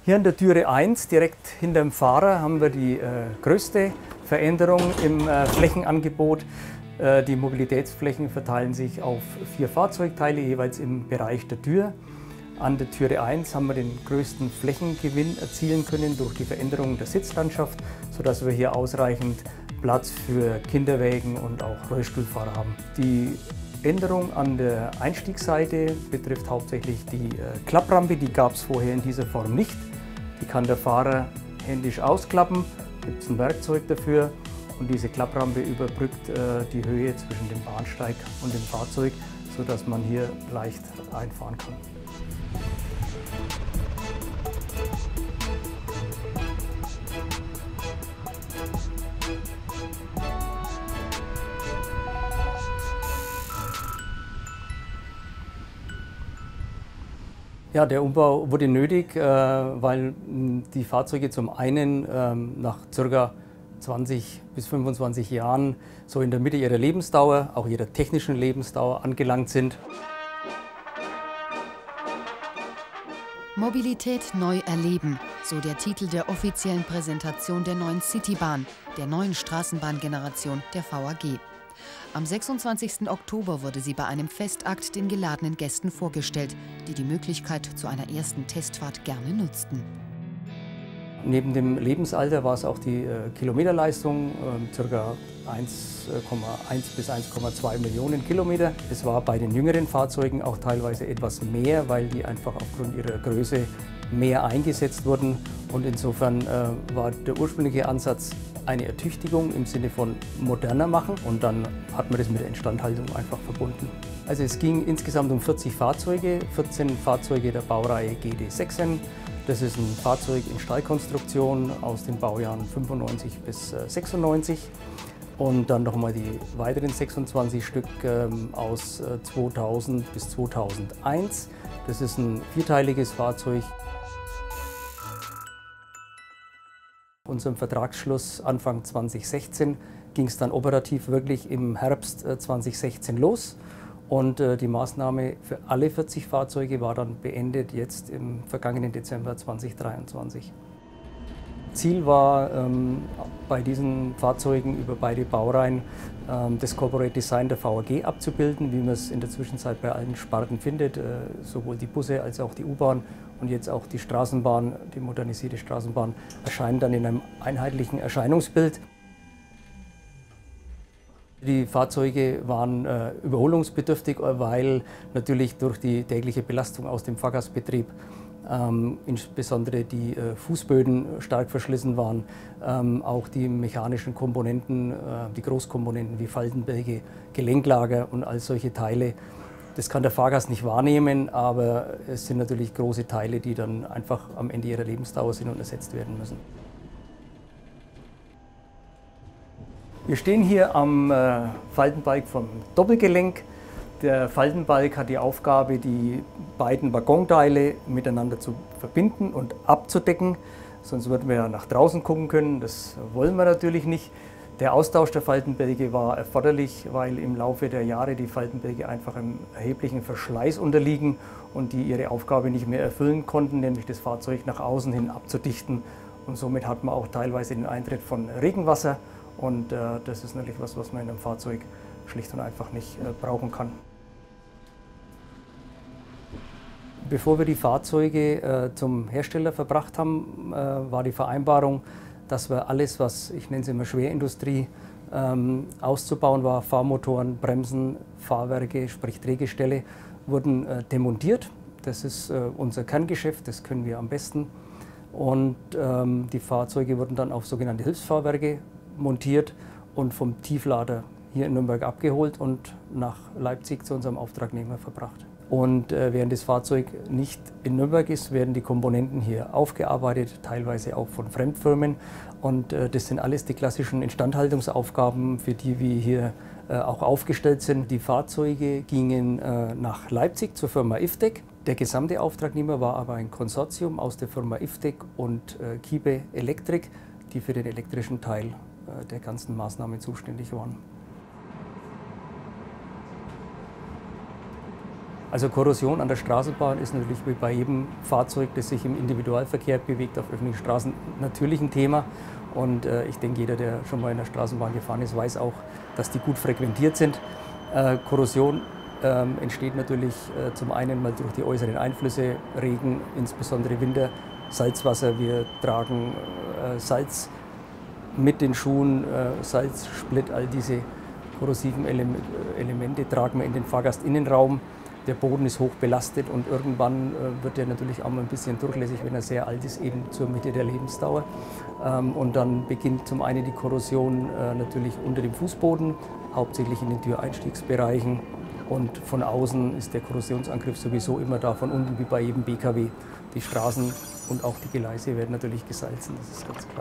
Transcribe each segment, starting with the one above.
Hier an der Türe 1, direkt hinter dem Fahrer, haben wir die größte Veränderung im Flächenangebot. Die Mobilitätsflächen verteilen sich auf 4 Fahrzeugteile, jeweils im Bereich der Tür. An der Türe 1 haben wir den größten Flächengewinn erzielen können durch die Veränderung der Sitzlandschaft, sodass wir hier ausreichend Platz für Kinderwägen und auch Rollstuhlfahrer haben. Die Änderung an der Einstiegsseite betrifft hauptsächlich die Klapprampe. Die gab es vorher in dieser Form nicht. Die kann der Fahrer händisch ausklappen, gibt es ein Werkzeug dafür. Und diese Klapprampe überbrückt die Höhe zwischen dem Bahnsteig und dem Fahrzeug, sodass man hier leicht einfahren kann. Ja, der Umbau wurde nötig, weil die Fahrzeuge zum einen nach ca. 20 bis 25 Jahren so in der Mitte ihrer Lebensdauer, auch ihrer technischen Lebensdauer angelangt sind. Mobilität neu erleben, so der Titel der offiziellen Präsentation der neuen Citybahn, der neuen Straßenbahngeneration der VAG. Am 26. Oktober wurde sie bei einem Festakt den geladenen Gästen vorgestellt, die die Möglichkeit zu einer ersten Testfahrt gerne nutzten. Neben dem Lebensalter war es auch die Kilometerleistung, ca. 1,1 bis 1,2 Millionen Kilometer. Es war bei den jüngeren Fahrzeugen auch teilweise etwas mehr, weil die einfach aufgrund ihrer Größe mehr eingesetzt wurden. Und insofern war der ursprüngliche Ansatz eine Ertüchtigung im Sinne von moderner machen, und dann hat man das mit der Instandhaltung einfach verbunden. Also es ging insgesamt um 40 Fahrzeuge, 14 Fahrzeuge der Baureihe GD6N. Das ist ein Fahrzeug in Stahlkonstruktion aus den Baujahren 95 bis 96 und dann nochmal die weiteren 26 Stück aus 2000 bis 2001. Das ist ein vierteiliges Fahrzeug. Unserem Vertragsschluss Anfang 2016 ging es dann operativ wirklich im Herbst 2016 los. Und die Maßnahme für alle 40 Fahrzeuge war dann beendet jetzt im vergangenen Dezember 2023. Ziel war bei diesen Fahrzeugen über beide Baureihen das Corporate Design der VAG abzubilden, wie man es in der Zwischenzeit bei allen Sparten findet, sowohl die Busse als auch die U-Bahn und jetzt auch die Straßenbahn, die modernisierte Straßenbahn, erscheinen dann in einem einheitlichen Erscheinungsbild. Die Fahrzeuge waren überholungsbedürftig, weil natürlich durch die tägliche Belastung aus dem Fahrgastbetrieb insbesondere die Fußböden stark verschlissen waren, auch die mechanischen Komponenten, die Großkomponenten wie Faltenbälge, Gelenklager und all solche Teile. Das kann der Fahrgast nicht wahrnehmen, aber es sind natürlich große Teile, die dann einfach am Ende ihrer Lebensdauer sind und ersetzt werden müssen. Wir stehen hier am Faltenbalg vom Doppelgelenk. Der Faltenbalg hat die Aufgabe, die beiden Waggonteile miteinander zu verbinden und abzudecken. Sonst würden wir ja nach draußen gucken können. Das wollen wir natürlich nicht. Der Austausch der Faltenbälge war erforderlich, weil im Laufe der Jahre die Faltenbälge einfach einem erheblichen Verschleiß unterliegen und die ihre Aufgabe nicht mehr erfüllen konnten, nämlich das Fahrzeug nach außen hin abzudichten. Und somit hat man auch teilweise den Eintritt von Regenwasser. Und das ist natürlich was man in einem Fahrzeug schlicht und einfach nicht brauchen kann. Bevor wir die Fahrzeuge zum Hersteller verbracht haben, war die Vereinbarung, dass wir alles, was ich nenne es immer Schwerindustrie, auszubauen war. Fahrmotoren, Bremsen, Fahrwerke, sprich Drehgestelle, wurden demontiert. Das ist unser Kerngeschäft, das können wir am besten. Und die Fahrzeuge wurden dann auf sogenannte Hilfsfahrwerke montiert und vom Tieflader hier in Nürnberg abgeholt und nach Leipzig zu unserem Auftragnehmer verbracht. Und während das Fahrzeug nicht in Nürnberg ist, werden die Komponenten hier aufgearbeitet, teilweise auch von Fremdfirmen. Und das sind alles die klassischen Instandhaltungsaufgaben, für die wir hier auch aufgestellt sind. Die Fahrzeuge gingen nach Leipzig zur Firma IFTEC. Der gesamte Auftragnehmer war aber ein Konsortium aus der Firma IFTEC und Kiepe Elektrik, die für den elektrischen Teil der ganzen Maßnahme zuständig waren. Also Korrosion an der Straßenbahn ist natürlich wie bei jedem Fahrzeug, das sich im Individualverkehr bewegt, auf öffentlichen Straßen natürlich ein Thema. Und ich denke, jeder, der schon mal in der Straßenbahn gefahren ist, weiß auch, dass die gut frequentiert sind. Korrosion entsteht natürlich zum einen mal durch die äußeren Einflüsse, Regen, insbesondere Winter, Salzwasser. Wir tragen Salz mit den Schuhen, Salz, Split, all diese korrosiven Elemente tragen wir in den Fahrgastinnenraum. Der Boden ist hoch belastet und irgendwann wird er natürlich auch mal ein bisschen durchlässig, wenn er sehr alt ist, eben zur Mitte der Lebensdauer. Und dann beginnt zum einen die Korrosion natürlich unter dem Fußboden, hauptsächlich in den Türeinstiegsbereichen. Und von außen ist der Korrosionsangriff sowieso immer da, von unten wie bei jedem BKW. Die Straßen und auch die Gleise werden natürlich gesalzen, das ist ganz klar.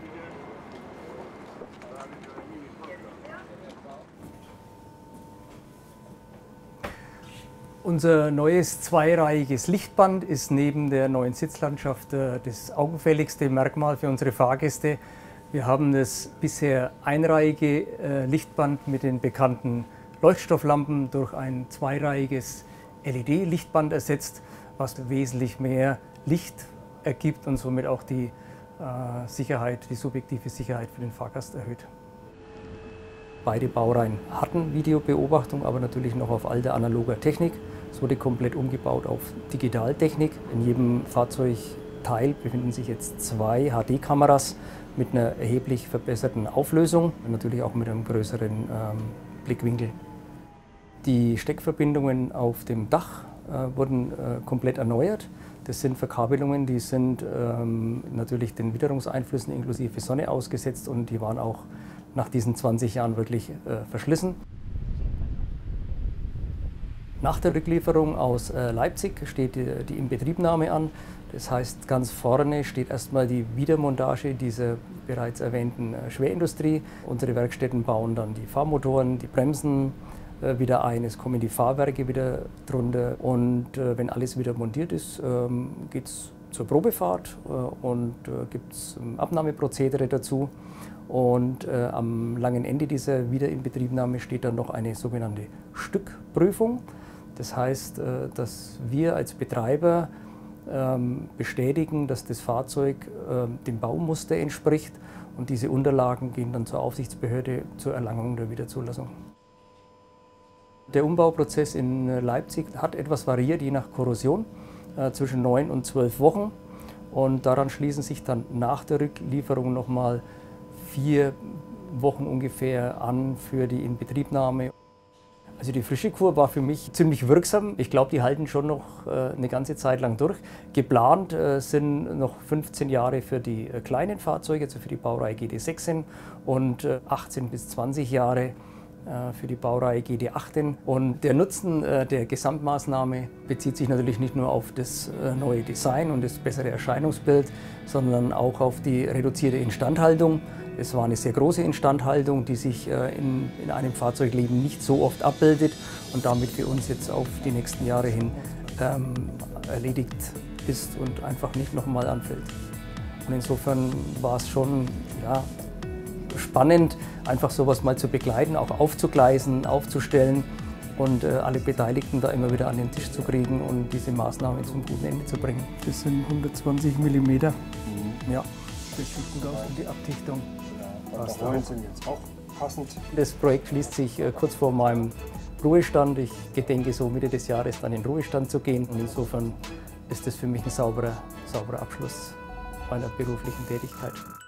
Unser neues zweireihiges Lichtband ist neben der neuen Sitzlandschaft das augenfälligste Merkmal für unsere Fahrgäste. Wir haben das bisher einreihige Lichtband mit den bekannten Leuchtstofflampen durch ein zweireihiges LED-Lichtband ersetzt, was wesentlich mehr Licht ergibt und somit auch die Sicherheit, die subjektive Sicherheit für den Fahrgast erhöht. Beide Baureihen hatten Videobeobachtung, aber natürlich noch auf alter analoger Technik. Es wurde komplett umgebaut auf Digitaltechnik. In jedem Fahrzeugteil befinden sich jetzt 2 HD-Kameras mit einer erheblich verbesserten Auflösung und natürlich auch mit einem größeren Blickwinkel. Die Steckverbindungen auf dem Dach wurden komplett erneuert. Das sind Verkabelungen, die sind natürlich den Witterungseinflüssen inklusive Sonne ausgesetzt und die waren auch nach diesen 20 Jahren wirklich verschlissen. Nach der Rücklieferung aus Leipzig steht die Inbetriebnahme an. Das heißt, ganz vorne steht erstmal die Wiedermontage dieser bereits erwähnten Schwerindustrie. Unsere Werkstätten bauen dann die Fahrmotoren, die Bremsen wieder ein. Es kommen die Fahrwerke wieder drunter. Und wenn alles wieder montiert ist, geht es zur Probefahrt und gibt es Abnahmeprozedere dazu. Und am langen Ende dieser Wiederinbetriebnahme steht dann noch eine sogenannte Stückprüfung. Das heißt, dass wir als Betreiber bestätigen, dass das Fahrzeug dem Baumuster entspricht und diese Unterlagen gehen dann zur Aufsichtsbehörde zur Erlangung der Wiederzulassung. Der Umbauprozess in Leipzig hat etwas variiert, je nach Korrosion, zwischen 9 und 12 Wochen. Und daran schließen sich dann nach der Rücklieferung nochmal 4 Wochen ungefähr an für die Inbetriebnahme. Also die Frischekur war für mich ziemlich wirksam. Ich glaube, die halten schon noch eine ganze Zeit lang durch. Geplant sind noch 15 Jahre für die kleinen Fahrzeuge, also für die Baureihe GD16 und 18 bis 20 Jahre für die Baureihe GD18. Und der Nutzen der Gesamtmaßnahme bezieht sich natürlich nicht nur auf das neue Design und das bessere Erscheinungsbild, sondern auch auf die reduzierte Instandhaltung. Es war eine sehr große Instandhaltung, die sich in einem Fahrzeugleben nicht so oft abbildet und damit für uns jetzt auf die nächsten Jahre hin erledigt ist und einfach nicht nochmal anfällt. Und insofern war es schon spannend, einfach sowas mal zu begleiten, auch aufzugleisen, aufzustellen und alle Beteiligten da immer wieder an den Tisch zu kriegen und diese Maßnahmen zum guten Ende zu bringen. Das sind 120 mm. Ja, das sieht gut aus und die Abdichtung. Die Rollen sind jetzt auch passend. Das Projekt schließt sich kurz vor meinem Ruhestand. Ich gedenke, so Mitte des Jahres dann in den Ruhestand zu gehen. Und insofern ist das für mich ein sauberer Abschluss meiner beruflichen Tätigkeit.